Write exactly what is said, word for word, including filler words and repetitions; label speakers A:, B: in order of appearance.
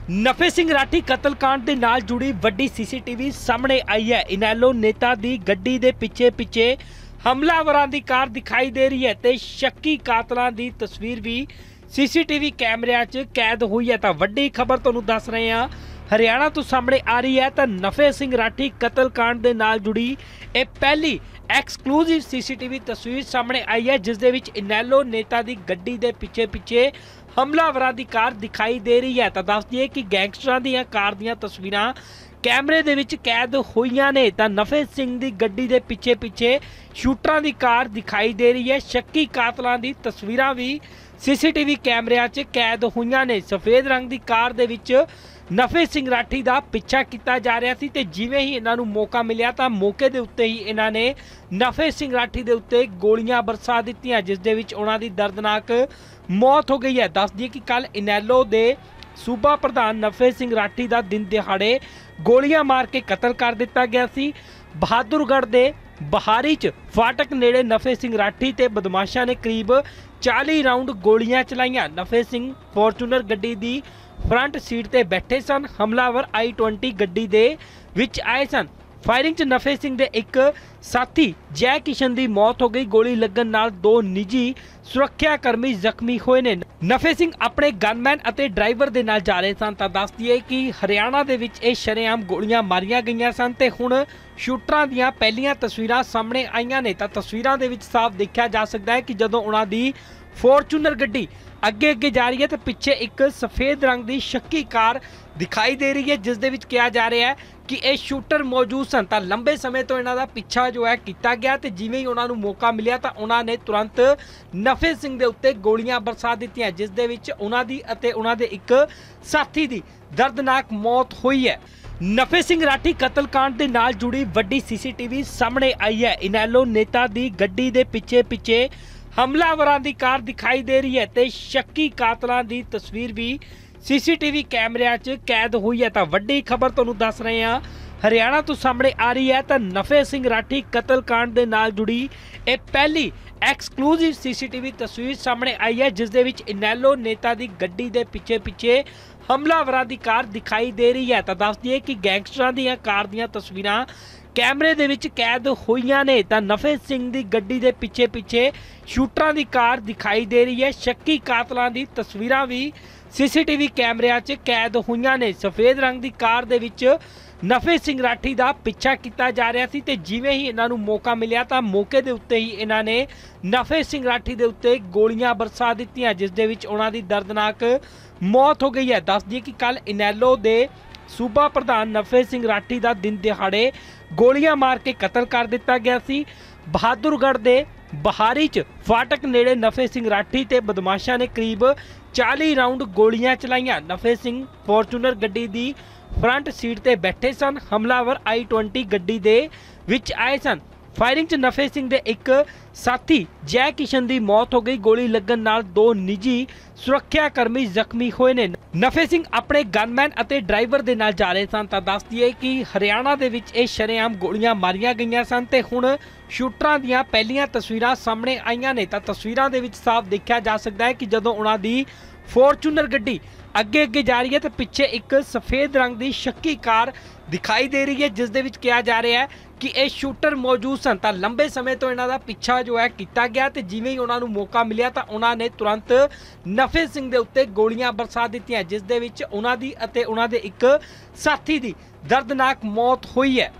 A: ਨਫੇ ਸਿੰਘ ਰਾਠੀ ਕਤਲकांड ਦੇ ਨਾਲ ਜੁੜੀ ਵੱਡੀ ਸੀਸੀਟੀਵੀ ਸਾਹਮਣੇ ਆਈ ਹੈ। ਇਨੈਲੋ ਨੇਤਾ ਦੀ ਗੱਡੀ ਦੇ ਪਿੱਛੇ ਪਿੱਛੇ ਹਮਲਾਵਰਾਂ ਦੀ ਕਾਰ ਦਿਖਾਈ ਦੇ ਰਹੀ ਹੈ ਤੇ ਸ਼ੱਕੀ ਕਾਤਲਾਂ ਦੀ ਤਸਵੀਰ ਵੀ ਸੀਸੀਟੀਵੀ ਕੈਮਰਿਆਂ 'ਚ ਕੈਦ ਹੋਈ ਹੈ। ਤਾਂ ਵੱਡੀ ਖਬਰ ਤੁਹਾਨੂੰ ਦੱਸ ਰਹੇ ਹਾਂ, ਹਰਿਆਣਾ ਤੋਂ ਸਾਹਮਣੇ ਆ ਰਹੀ ਹੈ। ਤਾਂ ਨਫੇ ਸਿੰਘ ਰਾਠੀ ਕਤਲकांड ਦੇ ਨਾਲ ਜੁੜੀ ਇਹ ਪਹਿਲੀ ਐਕਸਕਲੂਸਿਵ ਸੀਸੀਟੀਵੀ ਤਸਵੀਰ ਸਾਹਮਣੇ ਆਈ ਹੈ, ਜਿਸ ਦੇ ਵਿੱਚ ਇਨੈਲੋ ਨੇਤਾ ਦੀ ਗੱਡੀ ਦੇ ਪਿੱਛੇ ਪਿੱਛੇ ਹਮਲਾਵਰਾਂ ਦੀ ਕਾਰ ਦਿਖਾਈ ਦੇ ਰਹੀ ਹੈ। ਤਾਂ ਦੱਸ ਦਈਏ ਕਿ ਗੈਂਗਸਟਰਾਂ ਦੀਆਂ ਕਾਰ ਦੀਆਂ ਤਸਵੀਰਾਂ ਕੈਮਰੇ ਦੇ ਵਿੱਚ ਕੈਦ ਹੋਈਆਂ ਨੇ। ਤਾਂ ਨਫੇ ਸਿੰਘ ਦੀ ਗੱਡੀ ਦੇ ਪਿੱਛੇ ਪਿੱਛੇ ਸ਼ੂਟਰਾਂ ਦੀ ਕਾਰ ਦਿਖਾਈ ਦੇ ਰਹੀ ਹੈ। ਸ਼ੱਕੀ ਕਾਤਲਾਂ ਦੀ ਤਸਵੀਰਾਂ ਵੀ ਸੀਸੀਟੀਵੀ ਕੈਮਰਿਆਂ 'ਚ ਕੈਦ ਹੋਈਆਂ ਨੇ। ਸਫੇਦ ਰੰਗ ਦੀ ਕਾਰ ਦੇ ਵਿੱਚ ਨਫੇ ਸਿੰਘ ਰਾਠੀ ਦਾ ਪਿੱਛਾ ਕੀਤਾ ਜਾ ਰਿਹਾ ਸੀ ਤੇ ਜਿਵੇਂ ਹੀ ਇਹਨਾਂ ਨੂੰ ਮੌਕਾ ਮਿਲਿਆ ਤਾਂ ਮੌਕੇ ਦੇ ਉੱਤੇ ਹੀ ਇਹਨਾਂ ਨੇ ਨਫੇ ਸਿੰਘ ਰਾਠੀ ਦੇ ਉੱਤੇ ਗੋਲੀਆਂ ਬਰਸਾ ਦਿੱਤੀਆਂ, ਜਿਸ ਦੇ ਵਿੱਚ ਉਹਨਾਂ ਦੀ ਦਰਦਨਾਕ ਮੌਤ ਹੋ ਗਈ ਹੈ। ਦੱਸ ਦਈਏ ਕਿ ਕੱਲ ਇਨੈਲੋ ਦੇ ਸੂਬਾ ਪ੍ਰਧਾਨ ਨਫੇ ਸਿੰਘ ਰਾਠੀ ਦਾ ਦਿਨ ਦਿਹਾੜੇ ਗੋਲੀਆਂ ਮਾਰ ਕੇ ਕਤਲ ਕਰ ਦਿੱਤਾ ਗਿਆ ਸੀ। ਬਹਾਦੁਰਗੜ੍ਹ ਦੇ ਬਹਾਰੀ 'ਚ ਫਾਟਕ ਨੇੜੇ ਨਫੇ ਸਿੰਘ ਰਾਠੀ ਤੇ ਬਦਮਾਸ਼ਾਂ ਨੇ ਕਰੀਬ ਚਾਲੀ ਰਾਉਂਡ ਗੋਲੀਆਂ ਚਲਾਈਆਂ। ਨਫੇ ਸਿੰਘ ਫੋਰਚੂਨਰ ਗੱਡੀ ਦੀ ਫਰੰਟ ਸੀਟ ਤੇ ਬੈਠੇ ਸਨ। ਹਮਲਾਵਰ ਆਈ ਟਵੰਟੀ ਗੱਡੀ ਦੇ ਵਿੱਚ ਆਏ ਸਨ। ਫਾਇਰਿੰਗ 'ਚ ਨਫੇ ਸਿੰਘ ਦੇ ਇੱਕ ਸਾਥੀ ਜੈ ਕਿਸ਼ਨ ਦੀ ਮੌਤ ਹੋ ਗਈ। ਗੋਲੀ ਲੱਗਣ ਨਾਲ ਦੋ ਨਿੱਜੀ ਸੁਰੱਖਿਆ ਕਰਮੀ ਜ਼ਖਮੀ ਹੋਏ ਨੇ। ਨਫੇ ਸਿੰਘ ਆਪਣੇ ਗਨਮੈਨ ਅਤੇ ਡਰਾਈਵਰ ਦੇ ਨਾਲ ਜਾ ਰਹੇ ਸਨ। ਤਾਂ ਦੱਸ ਦਈਏ ਕਿ ਹਰਿਆਣਾ ਦੇ ਵਿੱਚ ਇਹ ਸ਼ਰੇਆਮ ਗੋਲੀਆਂ ਮਾਰੀਆਂ ਗਈਆਂ ਸਨ ਤੇ ਹੁਣ ਸ਼ੂਟਰਾਂ ਦੀਆਂ ਪਹਿਲੀਆਂ ਤਸਵੀਰਾਂ ਸਾਹਮਣੇ ਆਈਆਂ ਨੇ। ਤਾਂ ਤਸਵੀਰਾਂ ਦੇ ਵਿੱਚ ਸਾਫ਼ ਦੇਖਿਆ ਜਾ ਸਕਦਾ ਹੈ ਕਿ ਜਦੋਂ ਉਹਨਾਂ ਦੀ ਫੋਰਚੂਨਰ ਗੱਡੀ ਅੱਗੇ ਅੱਗੇ ਜਾ ਰਹੀ ਹੈ ਤਾਂ ਪਿੱਛੇ ਇੱਕ ਸਫੇਦ ਰੰਗ ਦੀ ਸ਼ੱਕੀ ਕਾਰ ਦਿਖਾਈ ਦੇ ਰਹੀ ਹੈ, ਜਿਸ ਦੇ ਵਿੱਚ ਕਿਹਾ ਜਾ ਰਿਹਾ ਹੈ ਕਿ ਇਹ ਸ਼ੂਟਰ ਮੌਜੂਦ ਸਨ। ਤਾਂ ਲੰਬੇ ਸਮੇਂ ਤੋਂ ਇਹਨਾਂ ਦਾ ਪਿੱਛਾ ਜੋ ਹੈ ਕੀਤਾ ਗਿਆ ਤੇ ਜਿਵੇਂ ਹੀ ਉਹਨਾਂ ਨੂੰ ਮੌਕਾ ਮਿਲਿਆ ਤਾਂ ਉਹਨਾਂ ਨੇ ਤੁਰੰਤ ਨਫੇ ਸਿੰਘ ਦੇ ਉੱਤੇ ਗੋਲੀਆਂ ਬਰਸਾ ਦਿੱਤੀਆਂ, ਜਿਸ ਦੇ ਵਿੱਚ ਉਹਨਾਂ ਦੀ ਅਤੇ ਉਹਨਾਂ ਦੇ ਇੱਕ ਸਾਥੀ ਦੀ ਦਰਦਨਾਕ ਮੌਤ ਹੋਈ ਹੈ। ਨਫੇ ਸਿੰਘ ਰਾਠੀ ਕਤਲकांड ਦੇ ਨਾਲ ਜੁੜੀ ਵੱਡੀ ਸੀਸੀਟੀਵੀ ਸਾਹਮਣੇ ਆਈ ਹੈ। ਇਨੈਲੋ ਨੇਤਾ ਦੀ ਗੱਡੀ ਦੇ ਪਿੱਛੇ ਪਿੱਛੇ ਹਮਲਾਵਰਾਂ ਦੀ ਕਾਰ ਦਿਖਾਈ ਦੇ ਰਹੀ ਹੈ ਤੇ ਸ਼ੱਕੀ ਕਾਤਲਾਂ ਦੀ ਤਸਵੀਰ ਵੀ ਸੀਸੀਟੀਵੀ ਕੈਮਰਿਆਂ 'ਚ ਕੈਦ ਹੋਈ ਹੈ। ਤਾਂ ਵੱਡੀ ਖਬਰ ਤੁਹਾਨੂੰ ਦੱਸ ਰਹੇ ਹਾਂ, ਹਰਿਆਣਾ ਤੋਂ ਸਾਹਮਣੇ ਆ ਰਹੀ ਹੈ। ਤਾਂ ਨਫੇ ਸਿੰਘ ਰਾਠੀ ਕਤਲकांड ਦੇ ਨਾਲ ਜੁੜੀ ਇਹ ਪਹਿਲੀ ਐਕਸਕਲੂਸਿਵ ਸੀਸੀਟੀਵੀ ਤਸਵੀਰ ਸਾਹਮਣੇ ਆਈ ਹੈ, ਜਿਸ ਦੇ ਵਿੱਚ ਇਨੈਲੋ ਨੇਤਾ ਦੀ ਗੱਡੀ ਦੇ ਪਿੱਛੇ ਪਿੱਛੇ ਹਮਲਾਵਰਾਂ ਦੀ ਕਾਰ ਦਿਖਾਈ ਦੇ ਰਹੀ ਹੈ। ਤਾਂ ਦੱਸ ਦਈਏ ਕਿ ਗੈਂਗਸਟਰਾਂ ਦੀਆਂ ਕਾਰ ਦੀਆਂ ਤਸਵੀਰਾਂ ਕੈਮਰੇ ਦੇ ਵਿੱਚ ਕੈਦ ਹੋਈਆਂ ਨੇ। ਤਾਂ ਨਫੇ ਸਿੰਘ ਦੀ ਗੱਡੀ ਦੇ ਪਿੱਛੇ ਪਿੱਛੇ ਸ਼ੂਟਰਾਂ ਦੀ ਕਾਰ ਦਿਖਾਈ ਦੇ ਰਹੀ ਹੈ। ਸ਼ੱਕੀ ਕਾਤਲਾਂ ਦੀ ਤਸਵੀਰਾਂ ਵੀ ਸੀਸੀਟੀਵੀ ਕੈਮਰਿਆਂ 'ਚ ਕੈਦ ਹੋਈਆਂ ਨੇ। ਸਫੇਦ ਰੰਗ ਦੀ ਕਾਰ ਦੇ ਵਿੱਚ ਨਫੇ ਸਿੰਘ ਰਾਠੀ ਦਾ ਪਿੱਛਾ ਕੀਤਾ ਜਾ ਰਿਹਾ ਸੀ ਤੇ ਜਿਵੇਂ ਹੀ ਇਹਨਾਂ ਨੂੰ ਮੌਕਾ ਮਿਲਿਆ ਤਾਂ ਮੌਕੇ ਦੇ ਉੱਤੇ ਹੀ ਇਹਨਾਂ ਨੇ ਨਫੇ ਸਿੰਘ ਰਾਠੀ ਦੇ ਉੱਤੇ ਗੋਲੀਆਂ ਬਰਸਾ ਦਿੱਤੀਆਂ, ਜਿਸ ਦੇ ਵਿੱਚ ਉਹਨਾਂ ਦੀ ਦਰਦਨਾਕ ਮੌਤ ਹੋ ਗਈ ਹੈ। ਦੱਸ ਦਈਏ ਕਿ ਕੱਲ ਇਨੈਲੋ ਦੇ ਸੂਬਾ ਪ੍ਰਧਾਨ ਨਫੇ ਸਿੰਘ ਰਾਠੀ ਦਾ ਦਿਨ ਦਿਹਾੜੇ ਗੋਲੀਆਂ ਮਾਰ ਕੇ ਕਤਲ ਕਰ ਦਿੱਤਾ ਗਿਆ ਸੀ। ਬਹਾਦੁਰਗੜ੍ਹ ਦੇ ਬਹਾਰੀ 'ਚ ਫਾਟਕ ਨੇੜੇ ਨਫੇ ਸਿੰਘ ਰਾਠੀ ਤੇ ਬਦਮਾਸ਼ਾਂ ਨੇ ਕਰੀਬ ਚਾਲੀ ਰਾਉਂਡ ਗੋਲੀਆਂ ਚਲਾਈਆਂ। ਨਫੇ ਸਿੰਘ ਫੋਰਚੂਨਰ ਗੱਡੀ ਦੀ ਫਰੰਟ ਸੀਟ ਤੇ ਬੈਠੇ ਸਨ। ਹਮਲਾਵਰ ਆਈ ਟਵੰਟੀ ਗੱਡੀ ਦੇ ਵਿੱਚ ਆਏ ਸਨ। ਫਾਇਰਿੰਗ 'ਚ ਨਫੇ ਸਿੰਘ ਦੇ ਇੱਕ ਸਾਥੀ ਜੈ ਕਿਸ਼ਨ ਦੀ ਮੌਤ ਹੋ ਗਈ। ਗੋਲੀ ਲੱਗਣ ਨਾਲ ਦੋ ਨਿੱਜੀ ਸੁਰੱਖਿਆ ਕਰਮੀ ਜ਼ਖਮੀ ਹੋਏ ਨੇ। ਨਫੇ ਸਿੰਘ ਆਪਣੇ ਗਨਮੈਨ ਅਤੇ ਡਰਾਈਵਰ ਦੇ ਨਾਲ ਜਾ ਰਹੇ ਸਨ। ਤਾਂ ਦੱਸ ਦਈਏ ਕਿ ਹਰਿਆਣਾ ਦੇ ਵਿੱਚ ਇਹ ਸ਼ਰੇਆਮ ਗੋਲੀਆਂ ਮਾਰੀਆਂ ਗਈਆਂ ਸਨ ਤੇ ਹੁਣ ਸ਼ੂਟਰਾਂ ਦੀਆਂ ਪਹਿਲੀਆਂ ਤਸਵੀਰਾਂ ਸਾਹਮਣੇ ਆਈਆਂ ਨੇ। ਤਾਂ ਤਸਵੀਰਾਂ ਦੇ ਵਿੱਚ ਸਾਫ਼ ਦੇਖਿਆ ਜਾ ਸਕਦਾ ਹੈ ਕਿ ਜਦੋਂ ਉਹਨਾਂ ਦੀ ਫੋਰਚੂਨਰ ਗੱਡੀ ਅੱਗੇ ਅੱਗੇ ਜਾ ਰਹੀ ਹੈ ਤਾਂ ਪਿੱਛੇ ਇੱਕ ਸਫੇਦ ਰੰਗ ਦੀ ਸ਼ੱਕੀ ਕਾਰ ਦਿਖਾਈ ਦੇ ਰਹੀ ਹੈ, ਜਿਸ ਦੇ ਵਿੱਚ ਕਿਹਾ ਜਾ ਰਿਹਾ ਹੈ ਕਿ ਇਹ ਸ਼ੂਟਰ ਮੌਜੂਦ ਸਨ। ਤਾਂ ਲੰਬੇ ਸਮੇਂ ਤੋਂ ਇਹਨਾਂ ਦਾ ਪਿੱਛਾ ਜੋ ਹੈ ਕੀਤਾ ਗਿਆ ਤੇ ਜਿਵੇਂ ਹੀ ਉਹਨਾਂ ਨੂੰ ਮੌਕਾ ਮਿਲਿਆ ਤਾਂ ਉਹਨਾਂ ਨੇ ਤੁਰੰਤ ਨਫੇ ਸਿੰਘ ਦੇ ਉੱਤੇ ਗੋਲੀਆਂ ਬਰਸਾ ਦਿੱਤੀਆਂ, ਜਿਸ ਦੇ ਵਿੱਚ ਉਹਨਾਂ ਦੀ ਅਤੇ ਉਹਨਾਂ ਦੇ ਇੱਕ ਸਾਥੀ ਦੀ ਦਰਦਨਾਕ ਮੌਤ ਹੋਈ ਹੈ।